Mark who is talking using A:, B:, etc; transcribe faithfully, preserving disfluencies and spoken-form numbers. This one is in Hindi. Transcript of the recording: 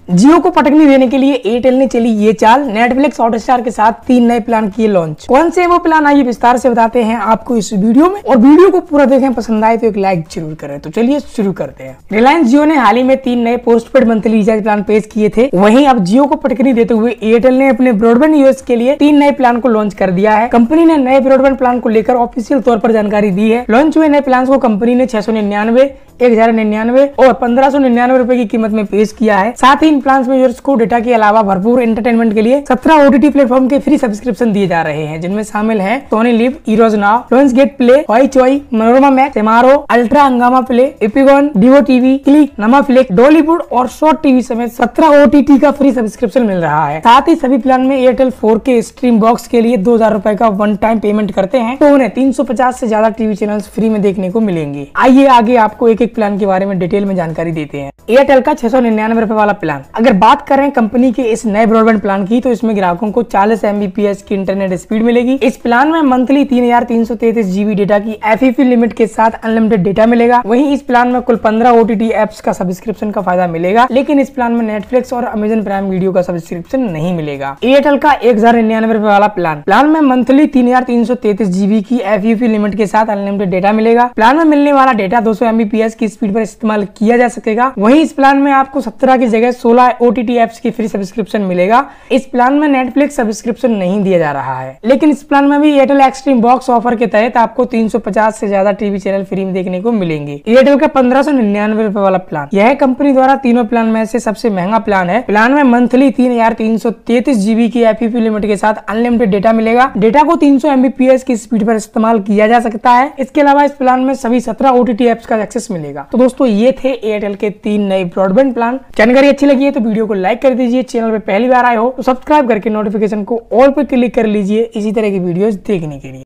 A: जियो को पटकनी देने के लिए एयरटेल ने चली ये चाल, नेटफ्लिक्स हॉटस्टार के साथ तीन नए प्लान किए लॉन्च। कौन से वो प्लान आइए विस्तार से बताते हैं आपको इस वीडियो में, और वीडियो को पूरा देखें, पसंद आए तो एक लाइक जरूर करें। तो चलिए शुरू करते हैं। रिलायंस जियो ने हाल ही में तीन नए पोस्टपेड मंथली रिचार्ज प्लान पेश किए थे। वहीं अब जियो को पटकनी देते हुए एयरटेल ने अपने ब्रॉडबैंड यूएस के लिए तीन नए प्लान को लॉन्च कर दिया है। कंपनी ने नए ब्रॉडबैंड प्लान को लेकर ऑफिशियल तौर पर जानकारी दी है। लॉन्च हुए नए प्लान को कंपनी ने छह सौ निन्यानवे एक हजार निन्यानवे और पंद्रह सौ निन्यानवे रुपए की कीमत में पेश किया है। साथ ही इन प्लान में यूजर्स को डेटा के अलावा भरपूर एंटरटेनमेंट के लिए सत्रह ओटीटी प्लेटफॉर्म के फ्री सब्सक्रिप्शन दिए जा रहे हैं, जिनमें शामिल हैं Sony LIV, Heroes Now, Lionsgate Play, Hoichoi, Manorama Max, टेमारो, Ultra Hungama Play, Epicon, Divo TV, Klikk, Nammaflix, Dollywood और शॉर्ट टीवी समेत सत्रह ओटीटी का फ्री सब्सक्रिप्शन मिल रहा है। साथ ही सभी प्लान में Airtel four K stream box के लिए दो हजार रुपए का वन टाइम पेमेंट करते हैं तो उन्हें तीन सौ पचास से ज्यादा टीवी चैनल फ्री में देखने को मिलेंगे। आइए आगे आपको एक एक प्लान के बारे में डिटेल में जानकारी देते हैं। एयरटेल का छह सौ निन्यानवे रुपए वाला प्लान। अगर बात करें कंपनी के इस नए ब्रॉडबैंड प्लान की, तो इसमें ग्राहकों को चालीस एमबीपीएस की इंटरनेट स्पीड मिलेगी। इस प्लान में मंथली तीन हजार तीन सौ तैतीस जीबी डेटा की एफईपी लिमिट के साथ अनलिमिटेड डेटा मिलेगा। वहीं इस प्लान में कुल पंद्रह ओटीटी एप्स का सब्सक्रिप्शन का फायदा मिलेगा, लेकिन इस प्लान में नेटफ्लिक्स और अमेजन प्राइम वीडियो का सब्सक्रिप्शन नहीं मिलेगा। एयरटेल का एक हजार निन्यानवे रुपए वाला प्लान। प्लान में मंथली तीन हजार तीन सौ तैतीस जीबी की एफईपी लिमिट के साथ अनलिमिटेड डेटा मिलेगा। प्लान में मिलने वाला डेटा दो सौ एमबीपीएस की स्पीड पर इस्तेमाल किया जा सकेगा। वहीं इस प्लान में आपको सत्रह की जगह सोलह ओटीटी एप्स की फ्री सब्सक्रिप्शन मिलेगा। इस प्लान में नेटफ्लिक्स सब्सक्रिप्शन नहीं दिया जा रहा है, लेकिन इस प्लान में भी एयरटेल एक्सट्रीम बॉक्स ऑफर के तहत आपको तीन सौ पचास से ज्यादा टीवी चैनल फ्री में देखने को मिलेंगे। एयरटेल का पंद्रह सौ निन्यानवे रुपए वाला प्लान, यह कंपनी द्वारा तीनों प्लान में से सबसे महंगा प्लान है। प्लान में मंथली तीन हजार तीन सौ तैतीस जीबी की एफईपी लिमिट के साथ अनलिमिटेड डेटा मिलेगा। डेटा को तीन सौ एमबीपीएस की स्पीड पर इस्तेमाल किया जा सकता है। इसके अलावा इस प्लान में सभी सत्रह ओटीटी एप्स का एक्सेस मिलेगा। तो दोस्तों ये थे एयरटेल के तीन नए ब्रॉडबैंड प्लान। जानकारी अच्छी लगी है तो वीडियो को लाइक कर दीजिए। चैनल पे पहली बार आए हो तो सब्सक्राइब करके नोटिफिकेशन को ऑल पे क्लिक कर लीजिए इसी तरह की वीडियोस देखने के लिए।